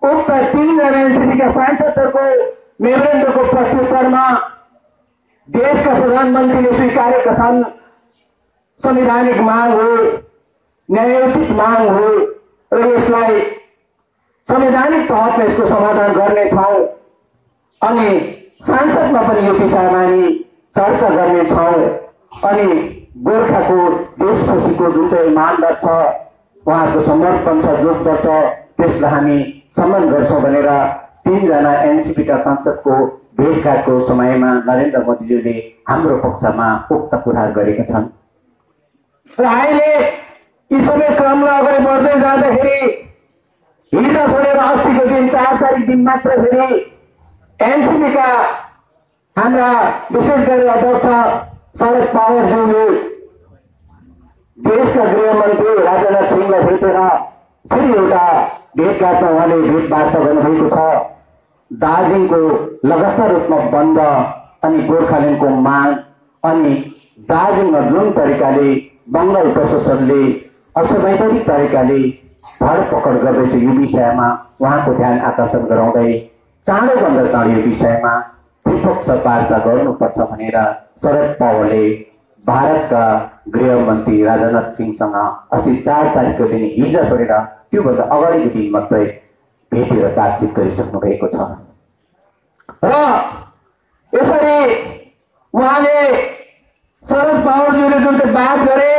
उक्त 3 जना एनसीपीका सांसदहरूको मेमोरेन्डमको प्रत्युत्तरमा देशका प्रधानमन्त्रीले स्वीकारेका छन् संवैधानिक माग हो, न्यायोचित माग हो र यसलाई संवैधानिक तहमा यसको समाधान गर्नेछौँ अनि संसदमा पनि यो विषयमा हामी चर्चा गर्नेछौँ अनि गोर्खाको देशप्रतिको जुन चाहिँ मानदण्ड छ उहाँको समर्पण छ जोड छ त्यसलाई हामी सम्मान गर्छौँ भनेर 3 जना एनसीपीका सांसदको भेटघाटको समयमा नरेन्द्र मोदीज्यूले हाम्रो पक्षमा उक्त कुराहरू गरेका छन् र अहिले यी सबै क्रमलाई अगाडि बढ्दै जाँदाखेरि हिजो छोडेर अस्तिको दिन 4 तारिक दिन मात्र फेरि एनसीपीका हाम्रा विशेष गरी अध्यक्ष शरद पवारज्यूले देशका गृहमन्त्री राजनाथ सिंहलाई भेटेर फेरि एउटा भेटघाटमा उहाँले भेटवार्ता गर्नुभएको छ। दार्जिलिङको लगातार रूपमा बन्द अनि गोर्खाल्यान्डको माग अनि दार्जिलिङमा जुन तरिकाले बङ्गाल प्रशासनले असंवैधानिक तरिकाले धरपकड गर्दैछ यो विषयमा उहाँको ध्यान आकर्षण गराउँदै चाँडोभन्दा चाँडो यो विषयमा विपक्ष वार्ता गर्नुपर्छ भनेर शरद पवारले भारतका गृहमन्त्री राजनाथ सिंहसँग अस्ति 4 तारिकको दिन हिजो छोडेर त्योभन्दा अगाडिको दिन मात्रै भेटेर बातचित गरिसक्नु भएको छ र यसरी उहाँले शरद पवारज्यूले जुन चाहिँ बात गरे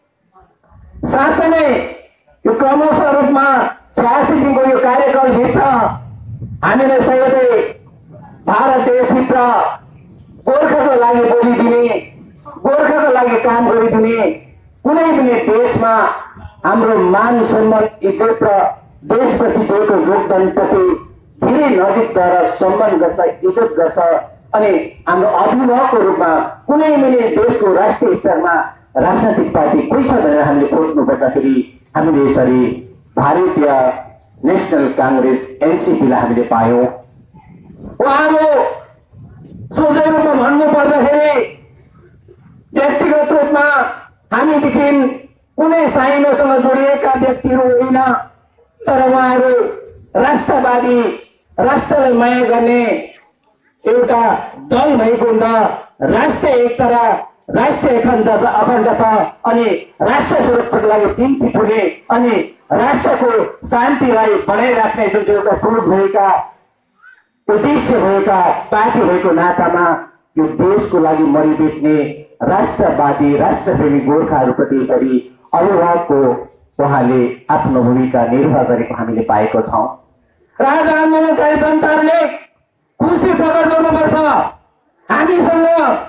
साँच्चै नै यो क्रमशः रूपमा 86 दिनको यो कार्यकालभित्र हामीलाई सहितै भारत देशभित्र गोर्खाको लागि बोलिदिने गोर्खाको लागि काम गरिदिने कुनै पनि देशमा हाम्रो मान सम्मान इज्जत र देशप्रति दिएको योगदानप्रति धेरै नजिक गएर सम्मान गर्छ इज्जत गर्छ अनि हाम्रो अभिभावकको रूपमा कुनै पनि देशको राष्ट्रिय स्तरमा राजनैतिक पार्टी कोही छ भनेर हामीले सोच्नु पर्दाखेरि हामीले यसरी भारतीय नेशनल कांग्रेस एनसीपीलाई हामीले पायौं। उहाँहरू सोझै रूपमा भन्नु पर्दाखेरि व्यक्तिगत रूपमा हामीदेखि कुनै साइनोसँग जोडिएका व्यक्तिहरू होइन तर उहाँहरू राष्ट्रवादी राष्ट्रलाई माया गर्ने एउटा दल भएको हुँदा राष्ट्रिय एकता र राष्ट्रिय अखण्डता अनि राष्ट्र सुरक्षाको लागि चिन्तित हुने अनि राष्ट्रको शान्तिलाई बनाइराख्ने जुन चाहिँ एउटा सोच भएका उद्देश्य भएका पार्टी भएको नातामा यो देशको लागि मरिबेच्ने राष्ट्रवादी राष्ट्रप्रेमी गोर्खाहरूप्रति यसरी अभिभावकको उहाँले आफ्नो भूमिका निर्वाह गरेको हामीले पाएको छौँ। राजा आन्दोलनकारी जनताहरूले खुसी प्रकट गर्नुपर्छ। हामीसँग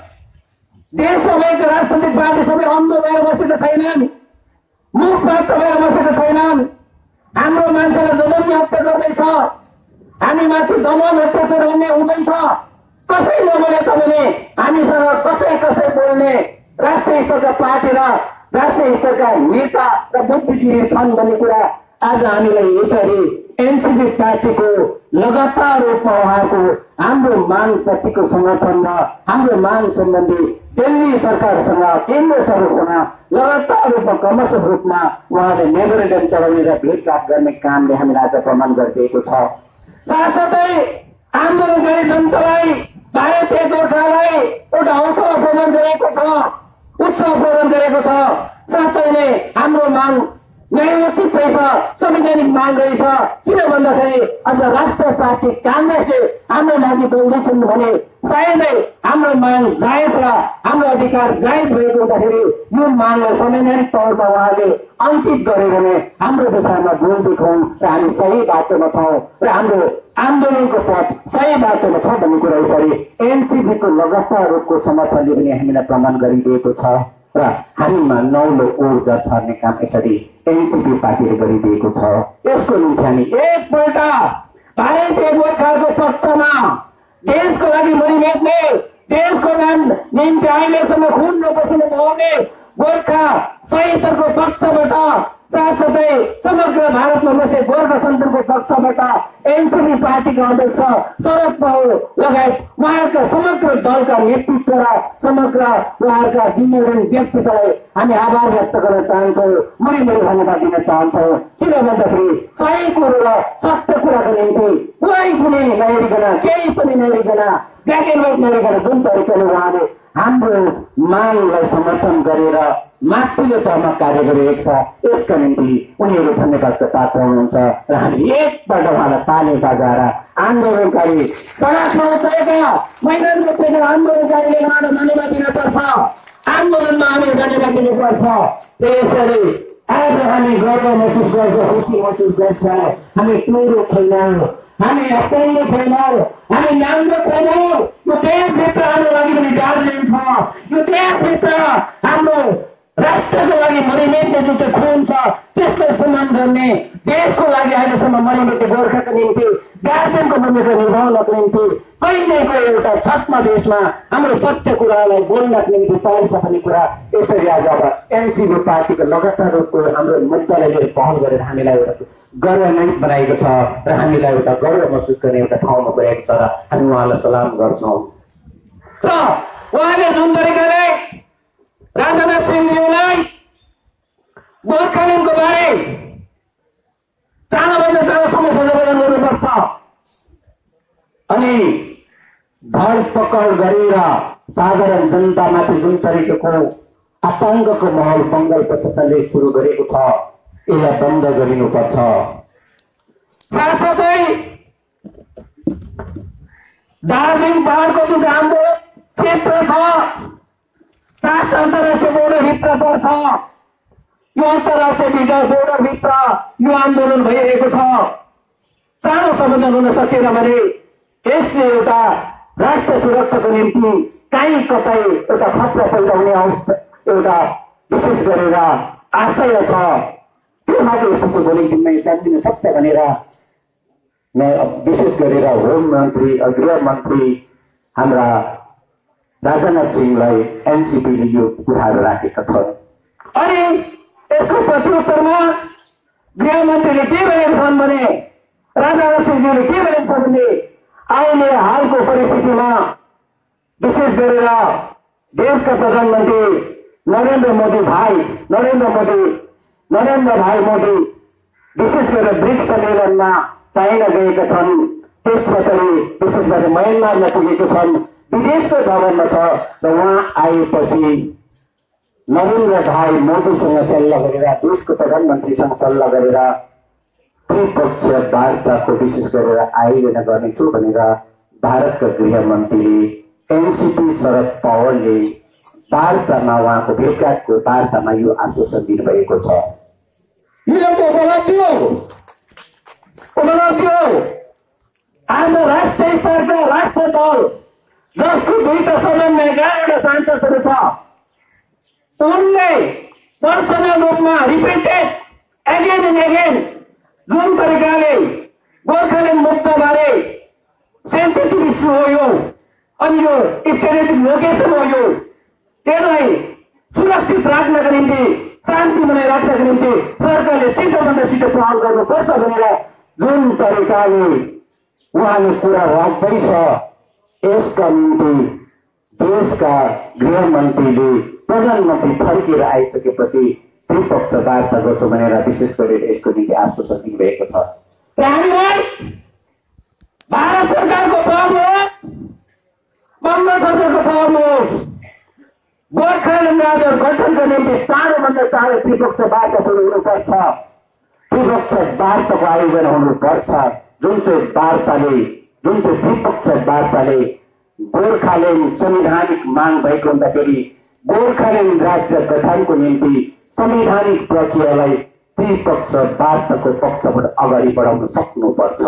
देशमा भएका राजनैतिक पार्टी सबै अन्ध भएर बसेका छैनन्, मुखपात्र भएर बसेका छैनन्। हाम्रो मान्छेलाई जजन्य हत्या गर्दैछ, हामी माथि दमन अत्याचार हुँदैछ। कसै नबोले तपाईँले हामीसँग कसै बोल्ने राष्ट्रिय स्तरका पार्टी र राष्ट्रिय स्तरका नेता र बुद्धिजीवी छन् भन्ने कुरा आज हामीलाई यसरी एनसीपी पार्टीको लगातार रूपमा उहाँको हाम्रो माग प्रतिको समर्थन र हाम्रो माग सम्बन्धी दिल्ली सरकारसँग केन्द्र सरकारसँग लगातार रूपमा क्रमशः रूपमा उहाँले मेमोरेन्डम चलाउने र भेटघाट गर्ने कामले हामीलाई आज प्रमाण गरिदिएको छ। साथसाथै आन्दोलनकारी जनतालाई भारतीय गोर्खालाई एउटा हौसला प्रदान गरेको छ, उत्साह प्रदान गरेको छ। साथै नै हाम्रो माग न्यायोचित रहेछ, संवैधानिक माग रहेछ। किन भन्दाखेरि आज राष्ट्रिय पार्टी कांग्रेसले हाम्रो लागि बोल्दैछन् भने सायदै हाम्रो माग जायज र हाम्रो अधिकार जायज भएको हुँदाखेरि यो मागलाई संवैधानिक तौरमा उहाँले अंकित गरे भने हाम्रो विषयमा बोल देखाउँ र हामी सही बाटोमा छौँ र हाम्रो आन्दोलनको पथ सही बाटोमा छ भन्ने कुरा यसरी एनसीपीको लगातार रूपको समर्थनले पनि हामीलाई प्रमाण गरिदिएको छ र हामीमा नौलो ऊर्जा छर्ने काम यसरी एनसीपी पार्टीले गरिदिएको छ। यसको निम्ति हामी एकपल्ट भारतीय गोर्खाको पक्षमा देशको लागि मरिमेट्ने, देशको नाम निम्ति अहिलेसम्म खुन र पसिना बहाउने गोर्खा सहितको पक्षबाट साथसाथै समग्र भारतमा बस्ने गोर्खा सन्तुलनको पक्षबाट एनसीपी पार्टीका अध्यक्ष शरद पवार लगायत उहाँका समग्र दलका नेतृत्व र समग्र उहाँका जिम्मेवारी व्यक्तित्वलाई हामी आभार व्यक्त गर्न चाहन्छौँ, मुरी धन्यवाद दिन चाहन्छौँ। किन भन्दाखेरि सही कुरो र सत्य कुराको निम्ति कुनै पनि नहेरिकन केही पनि नहेरिकन ब्ल्याक एन्ड व्हाइट नहेरिकन जुन तरिकाले उहाँले हाम्रो मागलाई समर्थन गरेर माथिल्लो तहमा कार्य गरिरहेको छ यसका निम्ति उनीहरू धन्यवादका पात्र हुनुहुन्छ र हामी एकपल्ट उहाँलाई ताली बजाएर आन्दोलनकारी सडकमा उत्रेका मैदानमा उत्रेका आन्दोलनकारीले उहाँलाई धन्यवाद दिनुपर्छ। आन्दोलनमा हामीले धन्यवाद दिनुपर्छ। यसरी आज हामी गर्व महसुस गर्छौँ, खुसी महसुस गर्छौँ। हामी टुरो छैनौँ, हामी अप्नाइने छैनौँ, हामी नाङ्गो छैनौँ। यो देशभित्र हाम्रो लागि पनि दार्जिलिङ छ। यो देशभित्र हाम्रो राष्ट्रको लागि मरिमेट्ने जुन चाहिँ खुन छ त्यसलाई सम्मान गर्ने, देशको लागि अहिलेसम्म मरिमेट्ने गोर्खाको निम्ति दार्जिलिङको भूमिका निभाउनको निम्ति कहिलेको एउटा छत्मा देशमा हाम्रो सत्य कुरालाई बोल्नको निम्ति तयार छ भन्ने कुरा यसरी आज अब एनसीपी पार्टीको लगातार रूपको हाम्रो मुद्दालाई लिएर पहल गरेर हामीलाई एउटा गौरवान्वित बनाएको छ र हामीलाई एउटा गौरव महसुस गर्ने एउटा ठाउँमा पुर्याएको छ र हामी उहाँलाई सलाम गर्छौँ। र उहाँले जुन तरिकाले राजनाथ सिंहज्यूलाई गोर्खाल्यान्डको बारे चाँडोभन्दा चाँडो समस्या समाधान गर्नुपर्छ अनि धरपकड गरेर साधारण जनतामाथि जुन तरिकाको आतंकको माहौल बङ्गाल प्रशासनले सुरु गरेको छ यसलाई बन्द गरिनुपर्छ। साथसाथै दार्जिलिङ पहाडको जुन आन्दोलन क्षेत्र छ 7 अन्तर्राष्ट्रिय बोर्डरभित्र पर्छ। यो अन्तर्राष्ट्रिय बोर्डरभित्र यो आन्दोलन भइरहेको छ। चाँडो समाधान हुन सकेन भने यसले एउटा राष्ट्र सुरक्षाको निम्ति कहीँ कतै एउटा खतरा पैदा हुने अवस्था एउटा विशेष गरेर आशय छ। त्यो मात्रै यस्तो भोलिको दिनमा जान्दिन सक्छ भनेर विशेष गरेर होम मन्त्री गृह मन्त्री हाम्रा राजनाथ सिंहलाई एनसीपीले यो कुराहरू राखेका छन्। अनि यसको प्रत्युत्तरमा गृहमन्त्रीले के भनेका छन् भने राजनाथ सिंहले के भनेका छन् भने अहिले हालको परिस्थितिमा विशेष गरेर देशका प्रधानमन्त्री नरेन्द्र भाइ मोदी विशेष गरेर ब्रिक्स सम्मेलनमा चाइना गएका छन्। त्यस पछाडि विशेष गरेर म्यानमारमा पुगेका छन्, विदेशको भ्रमणमा छ र उहाँ आएपछि नरेन्द्र भाइ मोदीसँग सल्लाह गरेर देशको प्रधानमन्त्रीसँग सल्लाह गरेर त्रिपक्षीय वार्ताको विशेष गरेर आयोजना गर्नेछु भनेर भारतका गृहमन्त्रीले एनसीपी शरद पवारले वार्तामा उहाँको भेटघाटको वार्तामा यो आश्वासन दिनुभएको छ। यो एउटा उपलब्धि हो। आज राष्ट्रिय स्तरका राष्ट्र दल जसको 2टा सदनमा 11वटा सांसदहरू छ उनले पर्सनल रूपमा रिपिटेड एगेन एन्ड एगेन जुन तरिकाले गोर्खाल्यान्ड मुद्दाबारे सेन्सिटिभ इस्यु हो यो अनि यो स्ट्रेटेजिक लोकेसन हो यो त्यसलाई सुरक्षित राख्नका निम्ति शान्ति बनाइ राख्नका निम्ति सरकारले छिटोभन्दा छिटो पहल गर्नुपर्छ भनेर जुन तरिकाले उहाँले कुरा राख्दैछ यसका निम्ति देशका गृहमन्त्रीले प्रधानमन्त्री फर्केर आइसकेपछि त्रिपक्ष वार्ता गर्छौँ भनेर विशेष गरेर यसको निम्ति आश्वासन दिनुभएको छ। हामीलाई भारत सरकारको पहल होस्, बङ्गाल सरकारको पहल होस्, गोर्खाल्यान्ड राज्य गठनको निम्ति चाँडोभन्दा चाँडो त्रिपक्ष वार्ता सुरु हुनुपर्छ। त्रिपक्ष वार्ताको आयोजना हुनुपर्छ जुन चाहिँ त्रिपक्ष वार्ताले गोर्खाल्यान्ड संवैधानिक माग भएको हुँदाखेरि गोर्खाल्यान्ड राज्य गठनको निम्ति संवैधानिक प्रक्रियालाई त्रिपक्ष वार्ताको पक्षबाट अगाडि बढाउन सक्नुपर्छ।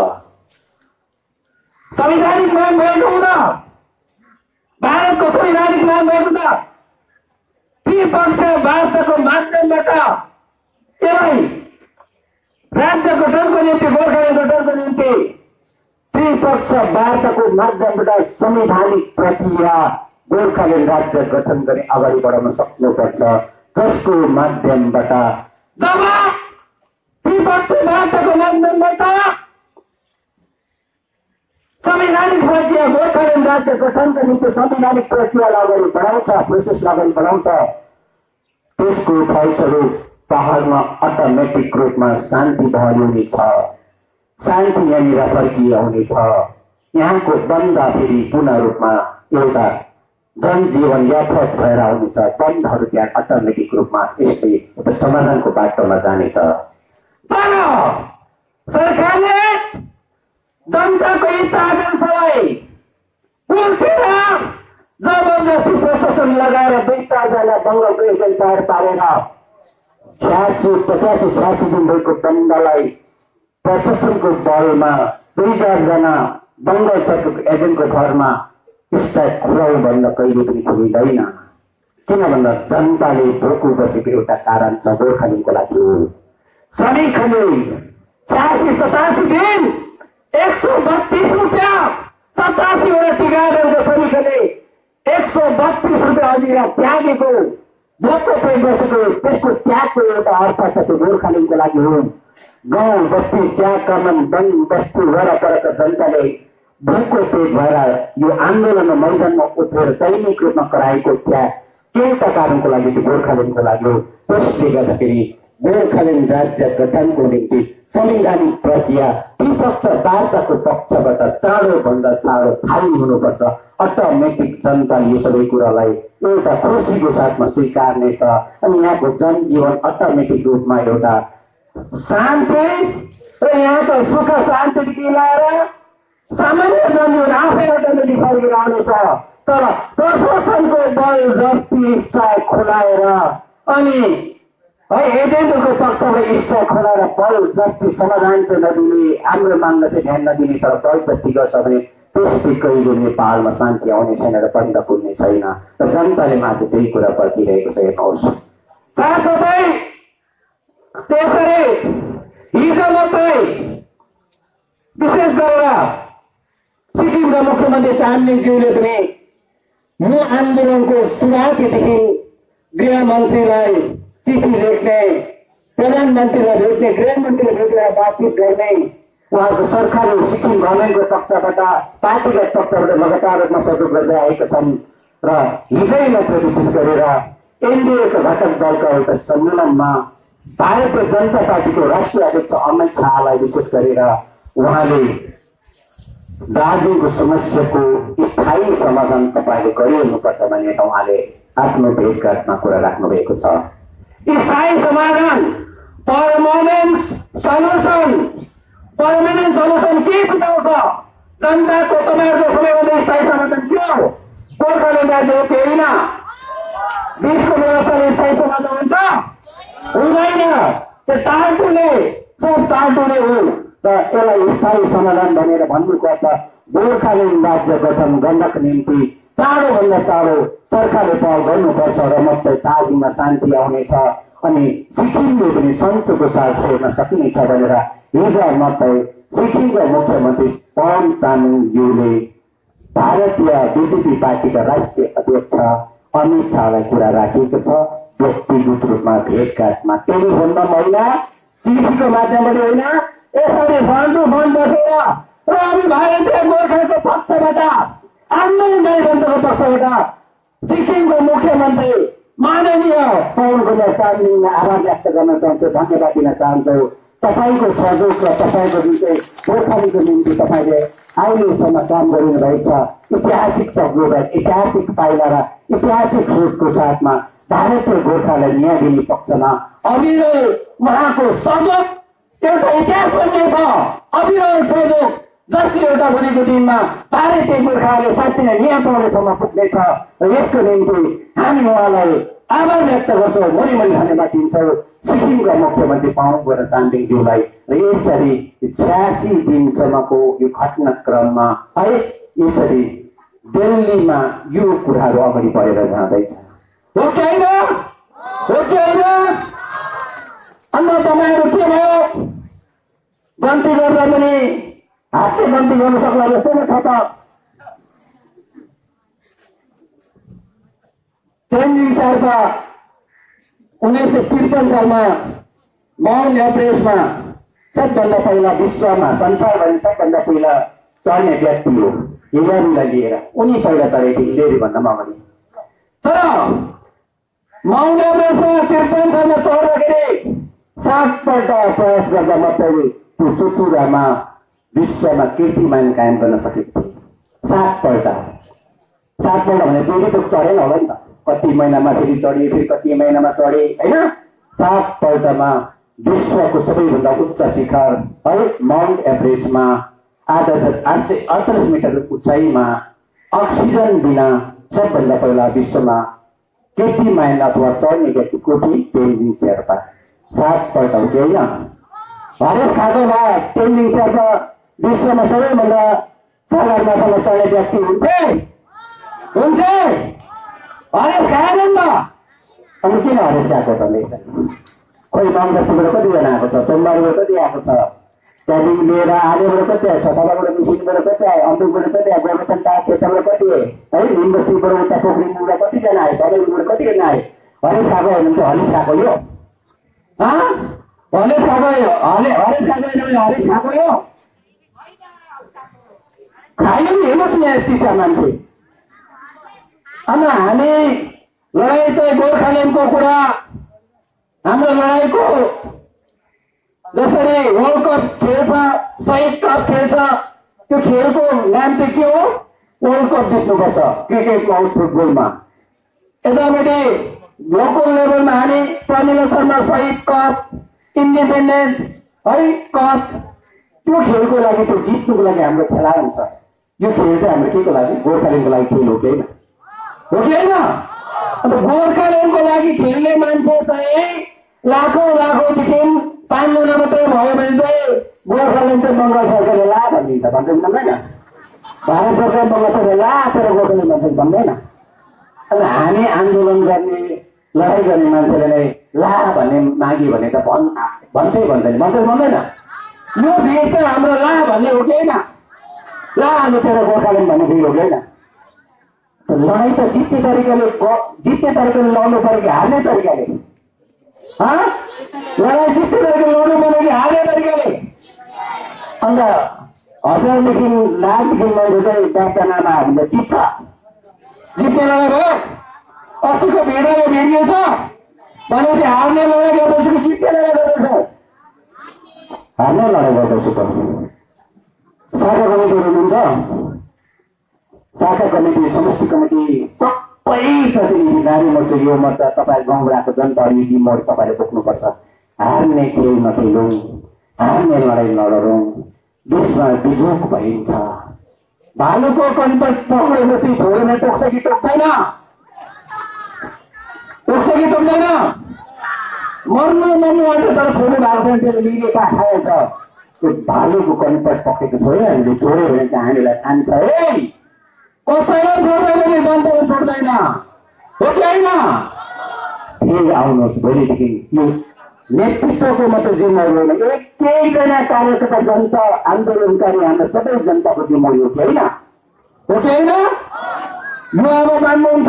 संवैधानिक माग भएको हुँदा भारतको संवैधानिक माग भएको हुँदा त्रिपक्ष वार्ताको माध्यमबाट यसलाई राज्य गठनको निम्ति गोर्खाल्यान्ड गठनको निम्ति त्रिपक्ष वार्ताको माध्यमबाट संवैधानिक प्रक्रिया गोर्खाल्यान्ड राज्य गठन गर्ने अगाडि बढाउन सक्नुपर्छ जसको माध्यमबाट जब त्रिपक्ष वार्ताको माध्यमबाट संवैधानिक प्रक्रिया गोर्खाल्यान्ड राज्य गठनका निम्ति संवैधानिक प्रक्रियालाई अगाडि बढाउँछ, प्रोसेसलाई अगाडि बढाउँछ त्यसको फलस्वरूप पहाडमा अटोमेटिक रूपमा शान्ति बहाली हुनेछ। शान्ति यहाँनिर फर्किआउनेछ। यहाँको बन्द फेरि पुनः रूपमा एउटा जनजीवन यथावत भएर आउनेछ। बन्धहरू त्यहाँ अटोमेटिक रूपमा यस्तै एउटा समाधानको बाटोमा जानेछ। तर सरकारले जनताको इच्छा आकांक्षालाई पुल्छेर जबरजस्ती प्रशासन लगाएर 2-4 बङ्गालको एजेन्ट तयार पारेर 86 दिन भएको बन्दलाई प्रशासनको बलमा 2-4 जना बङ्गाल सरकारको एजेन्टको घरमा स्ट्राइक खुलाउ भन्न कहिले पनि पुगिँदैन। किन भन्दा जनताले भोको बसेको एउटा कारण छ, गोर्खाल्यान्डको लागि हो। श्रमिकहरूले 86-87 दिन 132 रुपियाँ 87वटा टिकाहरूको श्रमिकहरूले 132 रुपियाँ अझै त्यागेको भोको पेट बसेको त्यसको त्यागको एउटा अर्थ छ, त्यो गोर्खाल्यान्डको लागि हो। गाउँ बस्ती चिया कमान वन बस्ती वरपरका जनताले भोको पेट भएर यो आन्दोलनमा मैदानमा उत्रेर दैनिक रूपमा कराएको त्याग एउटा कारणको लागि त्यो गोर्खाल्यान्डको लागि हो। त्यसले गर्दाखेरि गोर्खाल्यान्ड राज्य गठनको निम्ति संवैधानिक प्रक्रिया विपक्ष वार्ताको पक्षबाट चाँडोभन्दा चाँडो थाली हुनुपर्छ। अटोमेटिक जनताले यो सबै कुरालाई एउटा खुसीको साथमा स्वीकार्नेछ अनि यहाँको जनजीवन अटोमेटिक रूपमा एउटा शान्ति र यहाँको सुख शान्तिदेखि लिएर सामान्य जनजीवन आफै अटोमेटिक फर्केर आउनेछ। तर प्रशासनको बल जप्ती स्ट्राइक खुलाएर अनि एजेन्टहरूको पक्षबाट स्ट्राइक खुलाएर बल जप्ती समाधान चाहिँ नदिने, हाम्रो मागलाई चाहिँ ध्यान नदिने, तर बल जप्ती गर्छ भने त्यसले कहिले नेपालमा शान्ति आउने छैन र बन्द पुग्ने छैन। र जनताले माथि त्यही कुरा पर्खिरहेको छ। हेर्नुहोस्, साथसाथै त्यसरी हिजो मात्रै विशेष गरेर सिक्किमका मुख्यमन्त्री चामलिङज्यूले पनि म आन्दोलनको सुरुवातदेखि गृहमन्त्रीलाई चिठी लेख्ने, प्रधानमन्त्रीलाई भेट्ने, गृहमन्त्रीलाई भेटेर बातचित गर्ने, उहाँको सरकारले सिक्किम गभर्मेन्टको पक्षबाट पार्टीगत पक्षबाट लगातार रूपमा सहयोग गर्दै आएका छन्। र हिजै मात्र विशेष गरेर एनडीएको घटक दलका एउटा सम्मेलनमा भारतीय जनता पार्टीको राष्ट्रिय अध्यक्ष अमित शाहलाई विशेष गरेर उहाँले दार्जिलिङको समस्याको स्थायी समाधान तपाईँले गरिहाल्नुपर्छ भनेर उहाँले आफ्नो भेटघाटमा कुरा राख्नु भएको छ। स्थायी समाधान पर्मानेन्ट सल्युसन के बुझाउँछ? जनताको तपाईँहरूको सबैभन्दा स्थायी समाधान के हो? गोर्खाल्यान्ड राज्य हो कि होइन? देशको व्यवस्थाले स्थायी समाधान हुन्छ? हुँदैन। त्यो टाटुले सब टाटुले हो। र यसलाई स्थायी समाधान भनेर भन्नुको अर्थ गोर्खाल्यान्ड राज्य गठन गर्नको निम्ति चाँडोभन्दा चाँडो सरकारले पहल गर्नुपर्छ र मात्रै दार्जिलिङमा शान्ति आउनेछ अनि सिक्किमले पनि सन्तोषको साथ छोड्न सकिनेछ भनेर हिजो मात्रै सिक्किमका मुख्यमन्त्री पवन चामलिङज्यूले भारतीय बीजेपी पार्टीका राष्ट्रिय अध्यक्ष अमित शाहलाई कुरा राखेको छ। व्यक्तिगत रूपमा भेटघाटमा टेलिफोनमा होइन, चिठीको माध्यमबाट होइन, यसरी फन्ड टु फन्ड बसेर र हामी भारतीय गोर्खाको पक्षबाट आन्दोलनकारी जनताको पक्षबाट सिक्किमको मुख्यमन्त्री माननीय पवन कुमार चामलिङलाई आभार व्यक्त गर्न चाहन्छु, धन्यवाद दिन चाहन्छु। तपाईँको सहयोग र तपाईँको जुन चाहिँ गोर्खालीको निम्ति तपाईँले अहिलेसम्म काम गरिनु भएको छ, ऐतिहासिक सक्नुभयो, ऐतिहासिक पाइला र ऐतिहासिक सोचको साथमा भारतीय गोर्खालाई न्याय दिने पक्षमा अविरल उहाँको सहयोग एउटा इतिहास बन्ने छ। अविरल सहयोग जसले एउटा भोलिको दिनमा भारतीय गोर्खाले साँच्चै नै न्याय पाउने ठाउँमा पुग्नेछ र यसको निम्ति हामी उहाँलाई आभार व्यक्त गर्छौँ, मरिमरि धन्यवाद दिन्छौँ सिक्किमका मुख्यमन्त्री पवन कुमार चामलिङज्यूलाई। र यसरी 86 दिनसम्मको यो घटनाक्रममा है यसरी दिल्लीमा यो कुराहरू अगाडि बढेर जाँदैछ, हो कि होइन? हो कि होइन? अन्त तपाईँहरू के भयो? गन्ती गर्दा पनि हातले गन्ती गर्न सक्ला जस्तो नै छ त। तेन्जिङ शेर्पा 1953 सालमा माउन्ट एभरेस्टमा सबभन्दा पहिला विश्वमा संसारभरि सबभन्दा पहिला चढ्ने व्यक्ति हो, हिलेरीलाई लिएर उनी पहिला चढेको हिलेरी भन्दा अगाडि। तर माउन्ट एभरेस्टमा 53 सालमा चढ्दाखेरि 7 पल्ट प्रयास गर्दा मात्रै त्यो चुचुरामा विश्वमा कीर्तिमान कायम गर्न सकेको थिए। 7 पल्ट भने फेरि त चढेन होला नि त, कति महिनामा फेरि चढिए, फेरि कति महिनामा चढे होइन। 7 पल्टमा विश्वको सबैभन्दा उच्च शिखर है माउन्ट एभरेस्टमा 848 मिटर उचाइमा अक्सिजन बिना सबभन्दा पहिला विश्वमा कीर्तिमान अथवा चढ्ने व्यक्ति को थिए? तेन्जिङ शेर्पा। 7 पल्ट हो कि होइन? हरेस खाएको भए तेन्जिङ शेर्पा विश्वमा सबैभन्दा सगरमाथामा चढ्ने व्यक्ति हुन्थे। हरेस खाएन नि त, अनि किन हरेस खाएको त? खोइ बङ्गलादेशबाट कतिजना आएको छ, सोमबारबाट कति आएको छ, त्यहाँदेखि लिएर आलेबाट कति आएको छ, तलबाट मिसिनबाट कति आयो, अन्तुकबाट कति आयो, गोर्खाल्यान्ड क्षेत्रबाट कति आयो है, लिम्बुसीबाट उता पोखरीबाट कतिजना आयो, सबैबाट कतिजना आयो। हरेस खाएको होइन भने हरेस खाएको यो, हरेस खाएको हरेस खाएको होइन भने हरेस खाएको यो खायो नि। हेर्नुहोस् न यति छ मान्छे। अनि हामी लडाइँ चाहिँ गोर्खाल्यान्डको कुरा, हाम्रो लडाइँको जसरी वर्ल्ड कप खेल्छ, शहीद कप खेल्छ, त्यो खेलको नाम चाहिँ के हो? वर्ल्ड कप जित्नुपर्छ क्रिकेटमा, फुटबलमा। यतापट्टि लोकल लेभलमा हामी प्रमिला शर्मा शहीद कप, इन्डिपेन्डेन्स है कप, त्यो खेलको लागि, त्यो जित्नुको लागि हाम्रो खेला हुन्छ। यो खेल चाहिँ हाम्रो के को लागि? गोर्खाल्यान्डको लागि खेल हो कि होइन? हो कि होइन? अन्त गोर्खाल्यान्डको लागि खेल्ने मान्छे चाहिँ लाखौँदेखि 5 जना मात्रै भयो भने चाहिँ गोर्खाल्यान्ड चाहिँ बङ्गाल सरकारले ला भनिदिन्छ, भन्छ कि भन्दैन? भारत सरकार बङ्गाल सरकारले ला, तर गोर्खाल्यान्ड भन्छ भन्दैन। अनि हामी आन्दोलन गर्ने, लडाइँ गर्ने मान्छेले नै ला भन्ने मागी भने त भन्छै भन्दैन, भन्छ भन्दैन? यो भिड चाहिँ हाम्रो ला भन्ने हो कि होइन? ला अनि तेरो गोर्खाल्यान्ड भन्ने भिड हो कि होइन? लडाइँ त जित्ने तरिकाले लड्नु पऱ्यो कि हार्ने तरिकाले? लडाइँ जित्ने तरिकाले लड्नु पऱ्यो कि हार्ने तरिकाले? अन्त 1000देखि लाखदेखि मान्छे चाहिँ 10 जनामा हामीले जित्ने लडाइँ भयो। अस्तिको भिडले भिडियो छ भनेपछि हार्ने लडाइँ गर्दैछु कि जित्ने लडाइँ गर्दैछु? हार्ने लडाइँ गर्दैछु त। शाखा कमिटी हुनुहुन्छ, शाखा कमिटी, समष्टि कमिटी, सबै प्रतिनिधि, नारी मोर्चा, यो मोर्चा, तपाईँ गाउँबाट जनताहरू यी मोड तपाईँले बोक्नुपर्छ। हार्ने खेल नखेलौँ, हार्ने लडाइँ नलडौँ, देशमा बिजोग भइन्छ। भालुको कन्टक पक्रेपछि छोडेर टोक्छ कि टोक्दैन? टोक्छ कि टोक्दैन? मर्नु आँट्यो तर छोड्नु भएको छैन, त्यसले लिएका खाएछ। त्यो भालुको कन्टक पक्रेको छोड्यो, हामीले छोड्यो भने चाहिँ हामीलाई खान्छ। है कसैलाई छोड्दैन कि जनताले छोड्दैन, हो कि होइन? फेरि आउनुहोस्, भोलिदेखि यो नेतृत्वको मात्रै जिम्मेवारी होइन, एकैजना कार्यकर्ता, जनता आन्दोलनकारी हाम्रो सबै जनताको जिम्मेवारी हो कि होइन? हो कि होइन? यो अब मान्नुहुन्छ?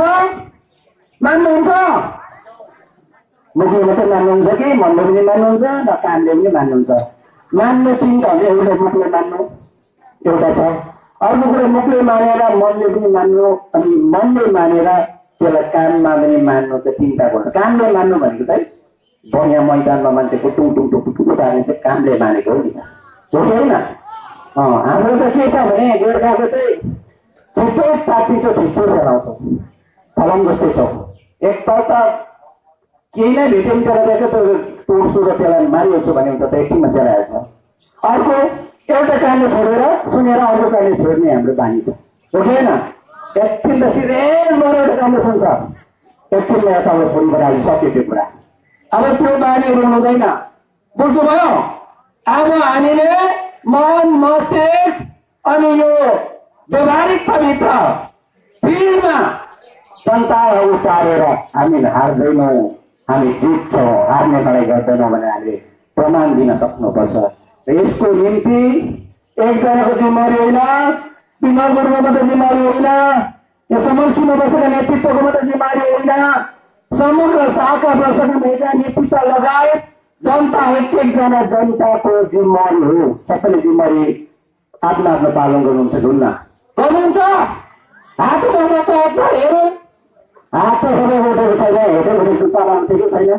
मुखले मात्रै मान्नुहुन्छ कि मनले पनि मान्नुहुन्छ, न कामले पनि मान्नुहुन्छ? मान्नु 3 त भने एउटा मुखले मान्नु एउटा छ, अर्को कुरो मुखले मानेर मनले पनि मान्नु, अनि मनले मानेर त्यसलाई काममा पनि मान्नु, चाहिँ 3टा कुरा। कामले मान्नु भनेको चाहिँ बढिया मैदानमा मान्छेको टुङ पार्ने चाहिँ कामले मानेको हो नि, हो कि होइन? हाम्रो त के छ भने गोर्खाको चाहिँ छिटो तातिन्छ, छिटो चलाउँछ, फलाम जस्तै छ। एकपल्ट केही नै भेट्यो भने त्यसलाई तोड्छु र त्यसलाई मारिहाल्छु भने हुन्छ त एकछिनमा चलाइहाल्छ। अर्को एउटा कानले छोडेर सुनेर अर्को कानले छोड्ने हाम्रो बानी छ, हो कि होइन? एकछिन त सिधै एउटा कानले सुन्छ, एकछिनमा यताबाट फोन गराइ सक्यो त्यो कुरा। अब त्यो बानीहरू हुँदैन, बुझ्नुभयो? अब हामीले मन, मस्तिष्क अनि यो व्यवहारिकताभित्र फिल्डमा जनतालाई उतारेर हामी हार्दैनौँ, हामी जित्छौँ, हार्ने लडाइँ गर्दैनौँ भने हामीले प्रमाण दिन सक्नुपर्छ। र यसको निम्ति एकजनाको जिम्मेवारी होइन, विमल गुरुको मात्रै जिम्मेवारी होइन, यो समष्टिमा बसेका नेतृत्वको मात्रै जिम्मेवारी होइन, समग्र शाखा प्रशासन भएका नेतृत्व लगायत जनता एक-एकजना जनताको जिम्मेवारी हो। सबैले जिम्मेवारी आफ्नो पालन गर्नुहुन्छ, गर्नुहुन्छ? हात उठाउनु हेरौँ, हात त सबै उठेको छैन, हेर्दै जुत्तामा उठेको छैन,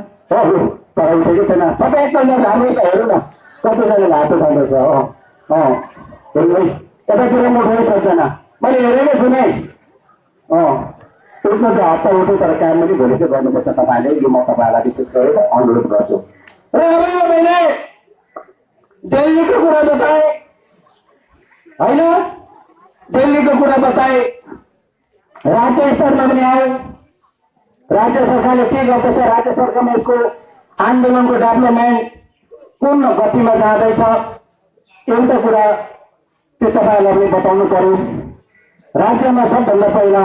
तर उठेको छैन। सबै एकजना हाम्रो त हेरौँ न, कतिजनाले हात उठाउँदैछ। यतातिर उठ्नै सक्दैन। मैले हेरेकै छु नै उठ्न चाहिँ हप्ता उठ्यो तर काम पनि भोलि चाहिँ गर्नुपर्छ तपाईँले। यो म तपाईँलाई विशेष गरेर अनुरोध गर्छु। र अब मैले दिल्लीको कुरा बताएँ होइन, दिल्लीको कुरा बताएँ, राज्य स्तरमा पनि आयो। राज्य सरकारले के गर्दैछ, राज्य सरकारमा यसको आन्दोलनको डेभलपमेन्ट कुन गतिमा जाँदैछ, एउटा कुरा त्यो तपाईँहरूलाई पनि बताउनु पर्यो। राज्यमा सबभन्दा पहिला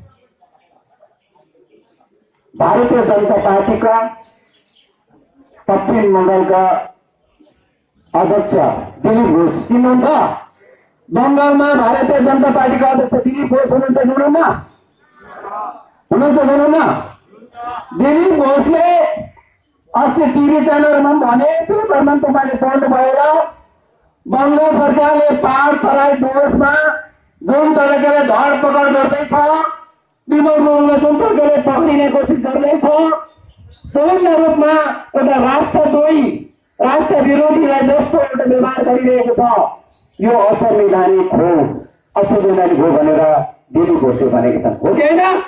भारतीय जनता पार्टीका पश्चिम बङ्गालका अध्यक्ष दिलीप घोष चिन्नुहुन्छ? बङ्गालमा भारतीय जनता पार्टीका अध्यक्ष दिलीप घोष हुनुहुन्छ, हुनुहुन्न? दिलीप घोषले अस्ति टिभी च्यानलमा भने, पेपरमा तपाईँले पढ्नु भएर, बङ्गाल सरकारले पहाड तराई डुवर्समा जुन तरिकाले धरपकड गर्दैछ, विमल गुरुङलाई जुन प्रकारले पक्रिने कोसिस गर्दैछ, पूर्ण रूपमा एउटा राष्ट्रद्रोही राष्ट्र विरोधीलाई जस्तो एउटा व्यवहार गरिरहेको छ, यो असंवैधानिक हो, असंवैधानिक हो भनेर दिलीप घोषले भनेका छन्। हो कि होइन?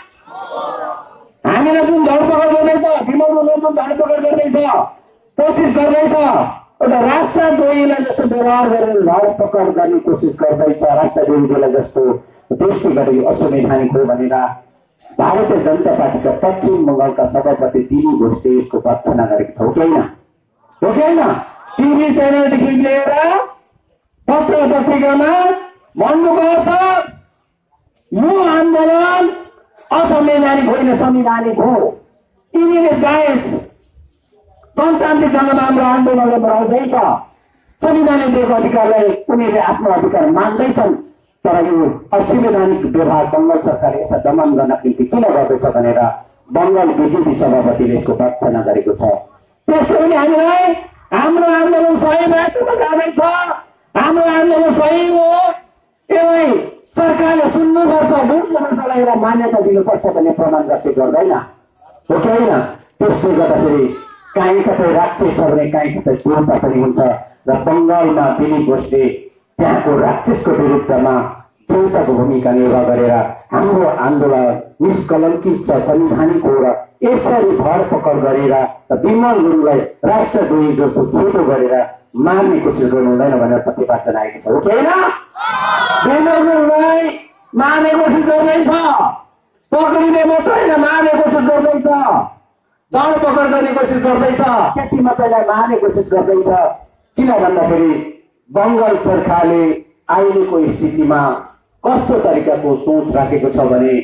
हामीलाई जुन धरपकड गर्दैछ, विमल गुरुङलाई जुन धरपकड गर्दैछ, कोसिस गर्दैछ, एउटा राष्ट्रद्रोहीलाई जस्तो व्यवहार गरेर धरपकड गर्ने कोसिस गर्दैछ, राष्ट्र विरोधीलाई जस्तो दृष्टि गरी असंवैधानिक हो भनेर भारतीय जनता पार्टीका पश्चिम बङ्गालका सभापति दिलीप घोषले यसको भर्त्सना गरेको छ। हो कि होइन? हो कि होइन? टिभी च्यानलदेखि लिएर पत्र पत्रिकामा भन्नुको अर्थ यो आन्दोलन असंवैधानिक होइन, संवैधानिक हो। यिनीले जायज गणतान्त्रिक ढङ्गमा हाम्रो आन्दोलनलाई बढाउँदैछ, संविधानले दिएको अधिकारलाई उनीहरूले आफ्नो अधिकार मान्दैछन्, तर यो असंवैधानिक व्यवहार बङ्गाल सरकारले यसलाई दमन गर्नको निम्ति किन गर्दैछ भनेर बङ्गाल बिजेपी सभापतिले यसको भर्त्सना गरेको छ। त्यसको पनि हामीलाई हाम्रो आन्दोलन सही बाटोमा जाँदैछ, हाम्रो आन्दोलन सही हो, यसलाई सरकारले सुन्नुपर्छ, बुझ्नुपर्छ, एउटा मान्यता दिनुपर्छ भन्ने प्रमाण गर्दै गर्दैन। हो कि होइन? त्यसले गर्दाखेरि काहीँ कतै राक्षस छ भने काहीँ कतै पूर्णता पनि हुन्छ, र बङ्गालमा दिलीप घोषले त्यहाँको राक्षसको विरुद्धमा देउताको भूमिका निर्वाह गरेर हाम्रो आन्दोलन निष्कलङ्कित छ, संवैधानिक हो, र यसरी धरपकड गरेर विमल गुरुङलाई राष्ट्रद्रोही जस्तो छोटो गरेर मार्ने कोसिस गर्नु हुँदैन भनेर प्रतिपादन आएको छ। हो कि होइन? विमल गुरुङलाई मार्ने कोसिस गर्दैछ, पक्रिने मात्र होइन, मार्ने कोसिस गर्दैछ, धरपकड गर्ने कोसिस गर्दैछ, त्यति मात्रैलाई मार्ने कोसिस गर्दैछ। किन भन्दाखेरि बङ्गाल सरकारले अहिलेको स्थितिमा कस्तो तरिकाको सोच राखेको छ भने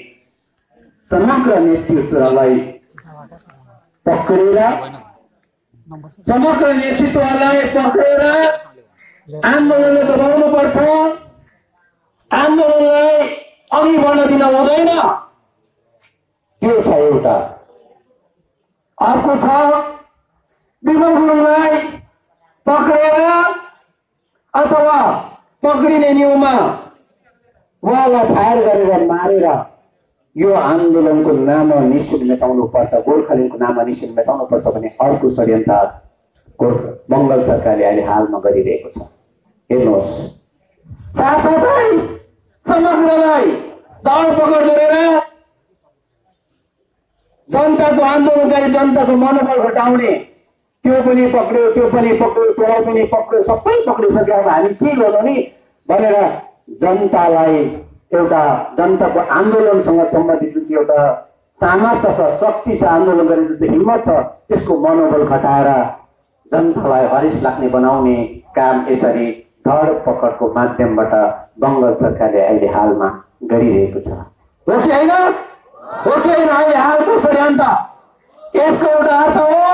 समग्र नेतृत्वलाई पक्रेर आन्दोलनलाई दबाउनु पर्छ, आन्दोलनलाई अघि बढ्न दिन हुँदैन, त्यो छ एउटा। अर्को छ विमल गुरुङलाई पक्रेर अथवा पक्रिने न्युमा उहाँलाई फायर गरेर मारेर यो आन्दोलनको नाम निश्चित मेटाउनु पर्छ, गोर्खाल्यान्डको नाम निश्चित मेटाउनु पर्छ भन्ने अर्को षड्यन्त्र बङ्गाल सरकारले अहिले हालमा गरिरहेको छ। हेर्नुहोस्, साथसाथै समग्रलाई धरपकड गरेर जनताको आन्दोलनकारी जनताको मनोबल घटाउने, त्यो पनि पक्रियो, त्यो पनि पक्रियो, त्यसलाई पनि पक्रियो, सबै पक्रिसक्यो, अब हामी के गर्नु नि भनेर जनतालाई एउटा जनताको आन्दोलनसँग सम्बन्धित जुन एउटा सामर्थ्य छ, शक्ति छ, आन्दोलन गर्ने जुन हिम्मत छ, त्यसको मनोबल घटाएर जनतालाई हरिस लाग्ने बनाउने काम यसरी धरपकडको माध्यमबाट बङ्गाल सरकारले अहिले हालमा गरिरहेको छ। हो कि होइन? हो कि होइन? अहिले हालको षड्यन्त्र यसको एउटा अर्थ हो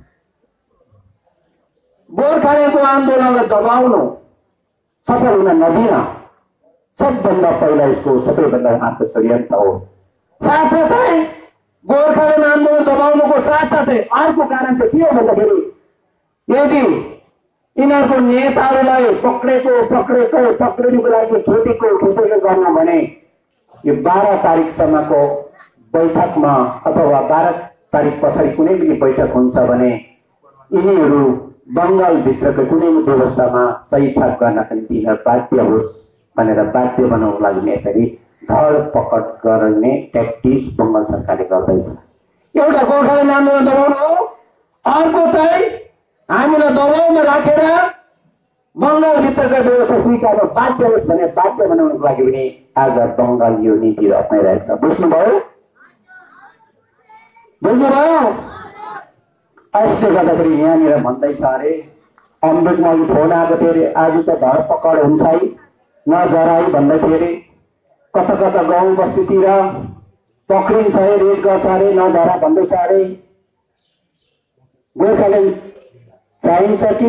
गोर्खाल्यान्डको आन्दोलनलाई दबाउनु, सफल हुन नदिन, सबभन्दा पहिला यसको सबैभन्दा उहाँको षड्यन्त्र हो। साथसाथै गोर्खाल्यान्ड आन्दोलन दबाउनुको साथसाथै अर्को कारण चाहिँ के हो भन्दाखेरि यदि यिनीहरूको नेताहरूलाई पक्रिनुको लागि खेतेको गर्न भने यो 12 तारिकसम्मको बैठकमा अथवा 12 तारिक पछाडि कुनै पनि बैठक हुन्छ भने यिनीहरू बङ्गालभित्रको कुनै व्यवस्थामा सही छाप गर्नका निम्ति यिनीहरू बाध्य होस् भनेर बाध्य बनाउनको लागि यसरी धरपकड गर्ने ट्याक्टिस बङ्गाल सरकारले गर्दैछ। एउटा गोर्खाल्यान्ड आन्दोलन दबाउनु हो, अर्को चाहिँ हामीलाई दबाउमा राखेर बङ्गालभित्रका व्यवस्था स्वीकार्न बाध्य होस् भने बाध्य बनाउनको लागि पनि आज बङ्गाल यो नीति अप्नाइरहेको छ। बुझ्नुभयो? यसले गर्दाखेरि यहाँनिर भन्दैछ अरे अम्बेकमा अघि फोन आएको थियो अरे आज त धरपकड हुन्छ है नजराई भन्दै थियो अरे। कता कता गाउँ बस्तीतिर पक्रिन्छ अरे, रेड गर्छ अरे, नजरा भन्दैछ अरे। गोर्खाल्यान्ड चाहिन्छ कि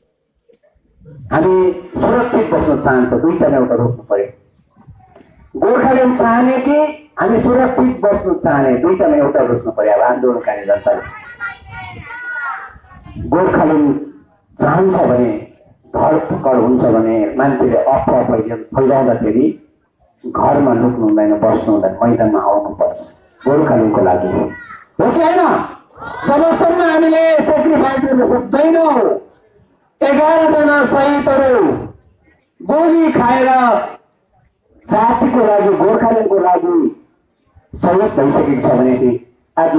हामी सुरक्षित बस्न चाहन्छ? दुईटामा एउटा रोक्नु पर्यो। गोर्खाल्यान्ड चाहने कि हामी सुरक्षित बस्नु चाहने? दुईटामा एउटा रोक्नु पर्यो। अब आन्दोलनकारी जनताले गोर्खाल्यान्ड चाहन्छ भने धरपकड हुन्छ भने मान्छेले अफवाह फैलाउँदाखेरि घरमा लुक्नु हुँदैन, बस्नु हुँदैन, मैदानमा आउनु पर्छ गोर्खाल्यान्डको लागि, हो कि होइन? जबसम्म हामीले सेक्रिफाइस गर्न सक्दैनौँ, 11 जना शहीदहरू गोली खाएर जातिको लागि गोर्खाल्यान्डको लागि शहीद भइसकेको छ भनेपछि आज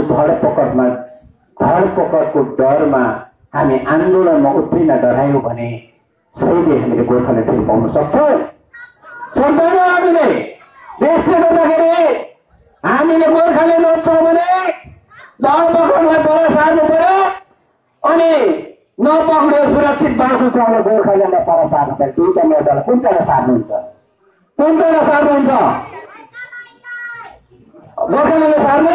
धरपकडको डरमा हामी आन्दोलनमा उत्रिन डरायौँ भने सहीले हामीले गोर्खाल्यान्ड फेरि पाउन सक्छौँ? सक्दैनौँ हामीले। त्यसले गर्दाखेरि हामीले गोर्खाल्यान्ड नछौँ भने धरपकडलाई पर सार्नु पर्यो, अनि नपक्रियो सुरक्षित बाँच्नु छ भने गोर्खाल्यान्डलाई पर सार्नु पर्यो। दुईटा मेटालाई कुन चाहिँ सार्नुहुन्छ? कुन चाहिँ सार्नुहुन्छ? गोर्खाल्यान्डले सार्ने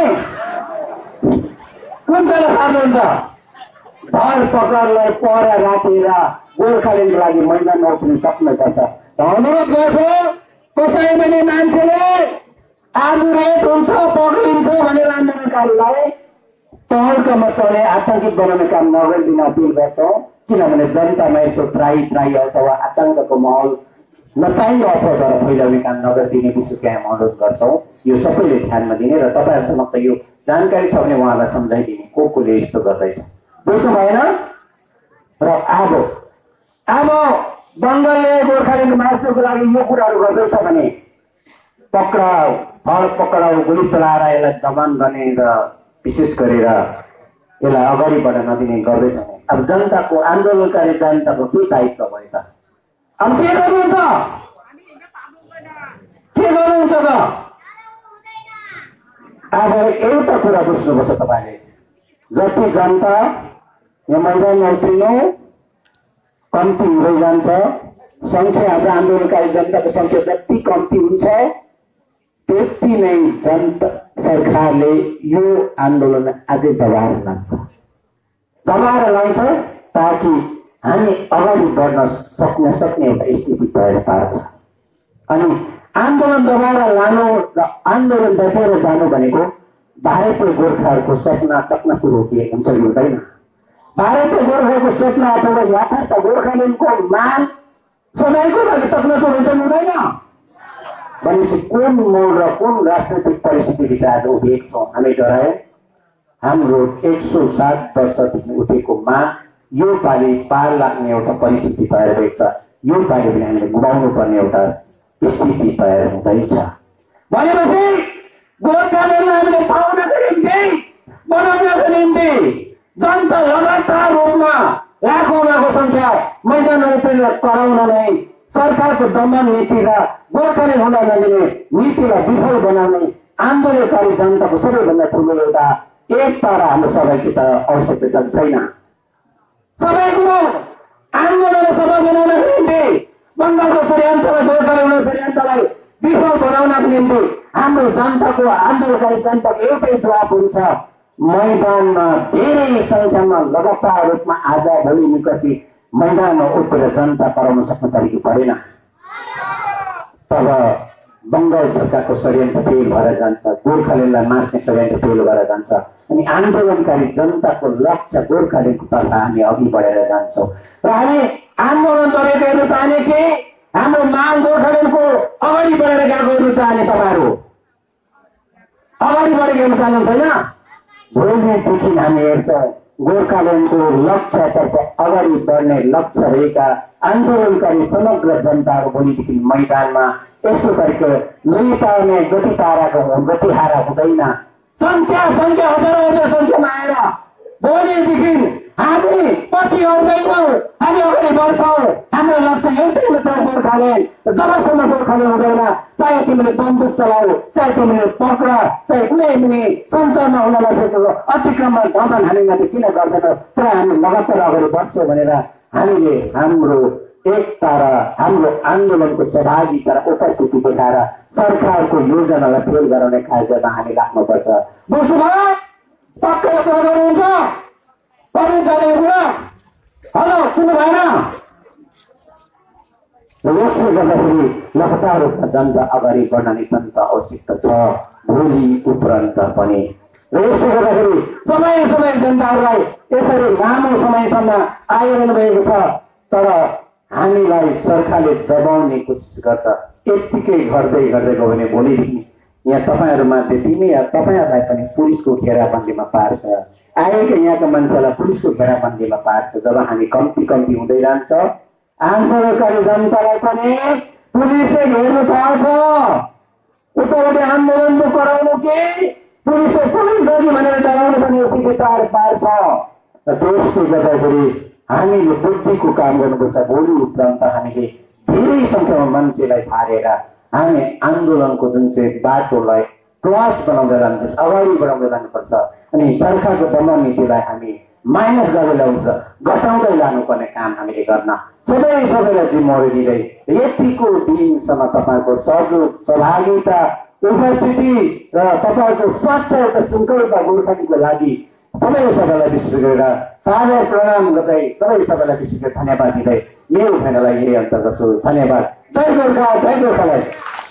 कुन चाहिँ सार्नुहुन्छ? धरपकडलाई पर राखेर गोर्खाल्यान्डको लागि मैदानमा उठ्न सक्नुपर्छ। अनुरोध गर्छु, कसै पनि मान्छेले आज रेट हुन्छ पक्रिन्छ भनेर आन्दोलनकारीलाई तहलकामा चढे आतंकित बनाउने काम नगरिदिन अपिल गर्छौँ। किनभने जनतामा यस्तो त्राई अथवा आतंकको माहौल नचाहिँदो अफवाहद्वारा फैलाउने काम नगरिदिने विशेष हामी अनुरोध गर्छौँ। यो सबैले ध्यानमा दिने र तपाईँहरू समक्ष यो जानकारी छ भने उहाँलाई सम्झाइदिने कोले यस्तो गर्दैछ। बुझ्नु भएन? र अब बङ्गालले गोर्खाल्यान्ड मास्नुको लागि यो कुराहरू गर्दैछ भने पक्राउ धरपकडाउ गोली चलाएर यसलाई दमन गर्ने र विशेष गरेर यसलाई अगाडि बढ्न नदिने गर्दैछ भने अब जनताको आन्दोलनकारी जनताको के दायित्व भयो त? अब के गर्नुहुन्छ? के गर्नुहुन्छ त? अब एउटा कुरा बुझ्नुपर्छ तपाईँले, जति जनता यहाँ मैदानमा उत्रिनु कम्ती हुँदै जान्छ, संख्या हाम्रो आन्दोलनकारी जनताको संख्या जति कम्ती हुन्छ त्यति नै जनता सरकारले यो आन्दोलन अझै दबाएर लान्छ ताकि हामी अगाडि बढ्न सक्ने एउटा स्थिति तयार पार्छ। अनि आन्दोलन दबाएर लानु र आन्दोलन डटेर जानु भनेको भारतीय गोर्खाहरूको सपना टक्नको रोकिएको हुन्छ कि हुँदैन? भारतीय गोर्खाको सपना अथवा यथार्थ गोर्खाल्यान्डको माग सधैँको लागि टक्नको हुन्छ हुँदैन भनेपछि कुन मोड र कुन राजनैतिक परिस्थितिभित्र आज उभिएको छौँ? हामी डरायौँ। हाम्रो 107 वर्षदेखि उठेको माग यो पालि पार लाग्ने एउटा परिस्थिति तयार भएको छ। यो पालि पनि हामीले गुमाउनु पर्ने एउटा स्थिति तयार हुँदैछ भनेपछि गोर्खाल्यान्डलाई हामीले पाउनको निम्ति बनाउनको निम्ति जनता लगातार रूपमा लाखौँ संख्या मैदानमा कराउन नै सरकारको दमन नीति र गोर्खाल्यान्ड हुन नदिने नीतिलाई विफल बनाउने आन्दोलनकारी जनताको सबैभन्दा ठुलो एउटा एकता र हाम्रो सबैको आवश्यकता छैन। सबै कुरो आन्दोलनलाई सफल बनाउनको निम्ति बङ्गालको षड्यन्त्रलाई गोर्खाल्यान्डको षड्यन्त्रलाई विफल बनाउनको निम्ति हाम्रो जनताको आन्दोलनकारी जनताको एउटै जवाब हुन्छ, मैदानमा धेरै संख्यामा लगातार रूपमा आज भोलि निकटी मैदानमा उत्रेर जनता कराउन सक्ने तरिका परेन। तब बङ्गाल सरकारको षड्यन्त्र फेल भएर जान्छ, गोर्खाल्यान्डलाई मार्ने षड्यन्त्र फेल भएर जान्छ अनि आन्दोलनकारी जनताको लक्ष्य गोर्खाल्यान्डको तर्फ हामी अघि बढेर जान्छौँ। र हामी आन्दोलन गरेको हेर्नु चाहने कि हाम्रो माग गोर्खाल्यान्डको अगाडि बढेर गएको हेर्नु चाहने? तपाईँहरू अगाडि बढेको हेर्नु चाहनु छैन? भोलिदेखि हामी हेर्छौँ गोर्खाल्यान्डको लक्ष्यतर्फ अगाडि बढ्ने लक्ष्य रहेका आन्दोलनकारी समग्र जनताको भोलिदेखि मैदानमा यस्तो तरिका लुइताउने गतिहारा हुँदैन। संख्या हजारौँ हजार संख्यामा आएर भोलिदेखि हामी पछि आउँदैनौँ, हामी अगाडि बढ्छौँ। हाम्रो लक्ष्य एउटै मात्र गोर्खाल्यान्ड। जबसम्म गोर्खाल्यान्ड हुँदैन, चाहे तिमीले बन्दुक चलाऊ, चाहे तिमीले पक्र, चाहे कुनै पनि संसारमा हुन नसकेको अतिक्रमण दमन हामीमाथि किन गर्दैनौ, तर हामी लगातार अगाडि बढ्छौँ भनेर हामीले हाम्रो एकता र हाम्रो आन्दोलनको सहभागिता र उपस्थिति देखाएर सरकारको योजनालाई फेल गराउने कार्यमा हामी लाग्नुपर्छ। बुझ्नुभयो? पक्कै कुरा गर्नुहुन्छ? हेलो, सुन्नु भएन? यसले गर्दाखेरि लगातार रूपमा जनता अगाडि बढ्न नितान्त आवश्यकता छ, भोलि उपरान्त पनि। र यसले गर्दाखेरि समय जनताहरूलाई यसरी लामो समयसम्म आइरहनु भएको छ, तर हामीलाई सरकारले दबाउने कोसिस गर्छ। यत्तिकै गर्दै गयो भने भोलिदेखि यहाँ तपाईँहरूमध्ये तपाईँहरूलाई पनि पुलिसको घेराबन्दीमा पार्छ, आएका यहाँका मान्छेलाई पुलिसको घेराबन्दीमा पार्छ। जब हामी कम्ती हुँदै जान्छ, आन्दोलनकारी जनतालाई पनि पुलिसले घेर्नु थाल्छ। उताबाट आन्दोलन गराउनु कि पुलिसले पुलिस गरी भनेर डराउनु पनि यति टाढ पार्छ। र त्यसले गर्दाखेरि हामीले बुद्धिको काम गर्नुपर्छ। भोलि उपरान्त हामीले धेरै सङ्ख्यामा मान्छेलाई थालेर हामी आन्दोलनको जुन चाहिँ बाटोलाई क्रस बनाउँदै जानुपर्छ, अगाडि बढाउँदै जानुपर्छ। अनि सरकारको दमन नीतिलाई हामी माइनस गरेर ल्याउँछ, घटाउँदै लानुपर्ने काम हामीले गर्न सबैलाई जिम्मेवारी दिँदै यतिको दिनसम्म तपाईँको सहयोग, सहभागिता, उपस्थिति र तपाईँको स्वच्छ एउटा सङ्कल्प गोर्खालीको लागि सबैलाई विशेष गरेर सादर प्रणाम गर्दै सबैलाई विशेष गरी धन्यवाद दिँदै मेरो भनाइलाई यही अन्त गर्छु। धन्यवाद। जय गोर्खा, जय Gorkhaland.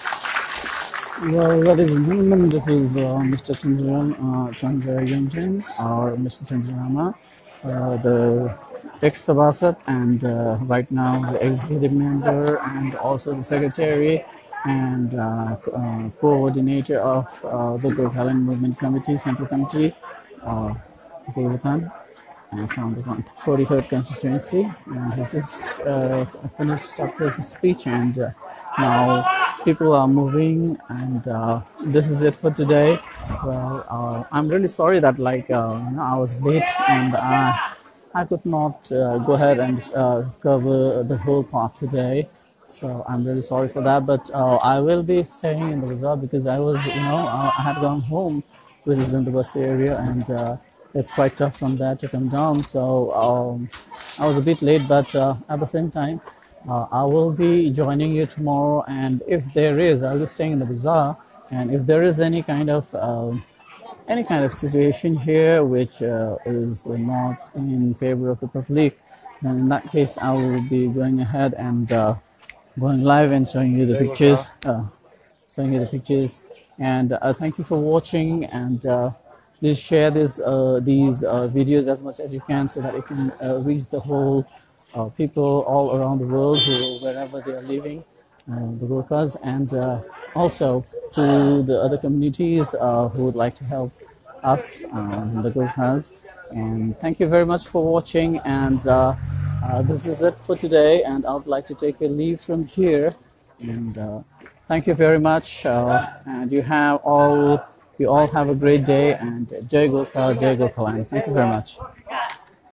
Well, ladies and gentlemen, this is Mr. Chandra Yunjin or Mr. Chandrama, the ex-Sabasat and right now the executive member and also the secretary and coordinator of the Gorkhaland Movement Committee, Central Committee, Gorkhaland, from the 43rd constituency. And this is finished up his speech, and now people are moving, and this is it for today. Well, I'm really sorry that I was late and I could not go ahead and cover the whole part today. So I'm really sorry for that, but I will be staying in the resort because I was, I had gone home, which is in the Basti area, and it's quite tough from there to come down. So I was a bit late, but at the same time, I will be joining you tomorrow, and if there is, I'll be staying in the bazaar, and if there is any kind of situation here which is not in favor of the public, then in that case I will be going ahead and going live and showing you the pictures, and thank you for watching, and please share these videos as much as you can so that it can reach the whole people all around the world, wherever they are living, the Gorkhas, and also to the other communities who would like to help us, the Gorkhas. And thank you very much for watching, and this is it for today, and I would like to take a leave from here, and thank you very much, and you all have a great day, and Jai Gorkha, Jai Gorkhaland. Thank you very much.